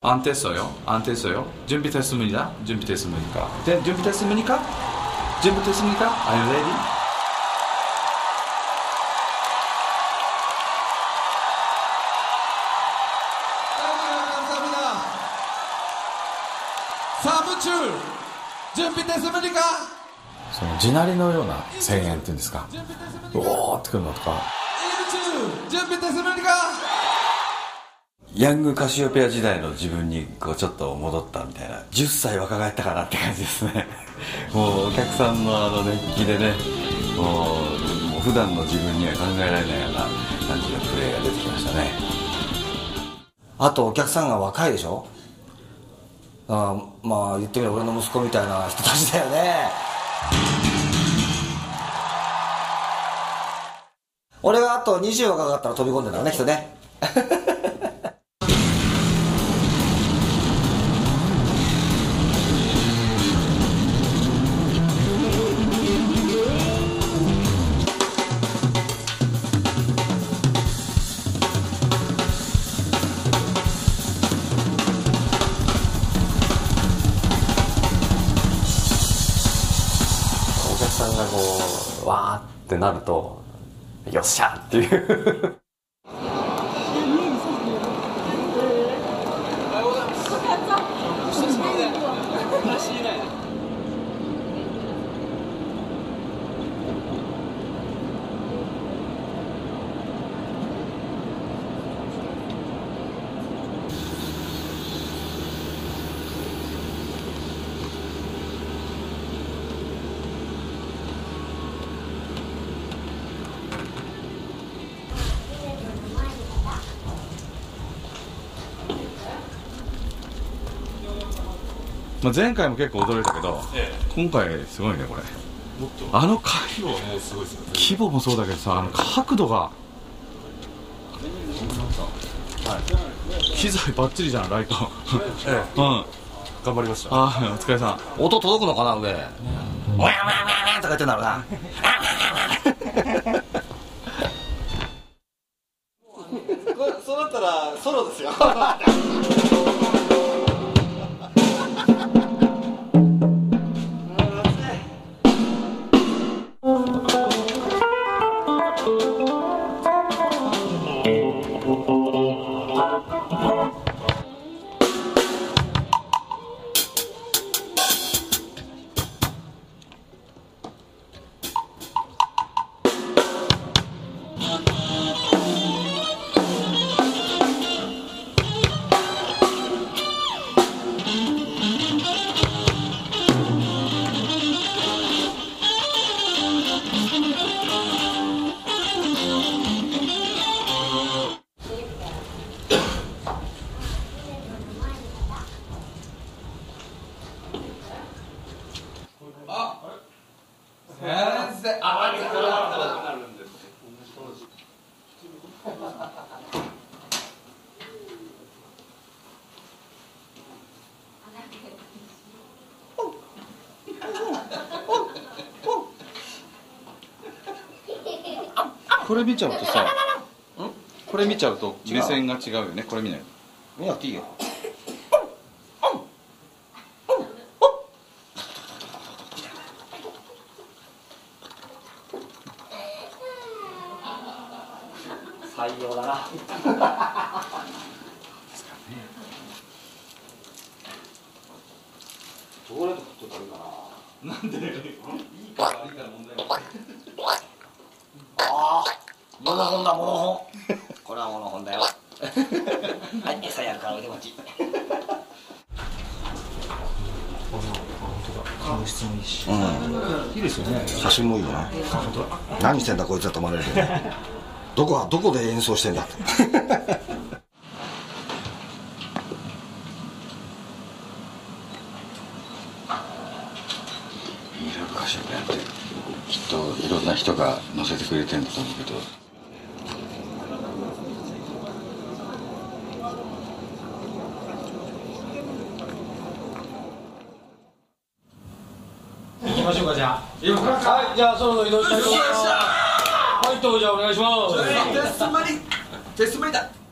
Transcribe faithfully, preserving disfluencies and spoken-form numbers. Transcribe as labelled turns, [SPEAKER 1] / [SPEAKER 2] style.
[SPEAKER 1] 안 됐어요. 안 됐어요. 준비됐습니다. 준비됐습니까? 네, 준비됐습니까? 준비됐습니까? Are you ready?
[SPEAKER 2] 감사합니다. 사 분 출 준비됐습니까?
[SPEAKER 3] その地鳴りのような声援っていうんですか、うおーってくるのとか、
[SPEAKER 2] 일 주 준비됐습니까?
[SPEAKER 4] ヤングカシオペア時代の自分にこうちょっと戻ったみたいな、じゅっさい若返ったかなって感じですね。もうお客さんのあの熱気でね、もう、もう普段の自分には考えられないような感じのプレーが出てきましたね。
[SPEAKER 5] あとお客さんが若いでしょ。あ、まあ言ってみれば俺の息子みたいな人たちだよね。俺があとにじゅう若かったら飛び込んでたらね、きっとね。お客さんがこうわーってなるとよっしゃっていう
[SPEAKER 1] まあ、前回も結構驚いたけど、ええ、今回すごいねこれ。もっとあの規模はもうすごいですね。規模もそうだけどさ、あの角度が、はい、機材バッチリじゃん、ライト。ええ、うん、頑張りました。ああ、お疲れさん。
[SPEAKER 5] 音届くのかな、上。おやおやおやおやとか言ってんだろうな。
[SPEAKER 2] そうなったらソロですよ。
[SPEAKER 1] これ見ちゃうとさ、これ見ちゃうと目線が違うよね。これ見ない。
[SPEAKER 5] 見なくていいよ。採用だな。チョコレート食っとったらいいかな。なんで？いいか悪いか問題ない。ああ、モノホンだ、モノホン。これはモノホンだよ。はい、餌やるから腕持ち。顔質もいいし。うん。いいですよね。写真もいいよね。何してんだこいつだと思われるけど。どこはどこで演奏してんだって。
[SPEAKER 4] 歌手やってきっといろんな人が乗せてくれてるんだと思うけど、
[SPEAKER 6] 行きましょうか。じゃあはい、じゃあそろそろ移動したいと思います。はい、どうぞお願いします。
[SPEAKER 2] テストマリテストマリだ。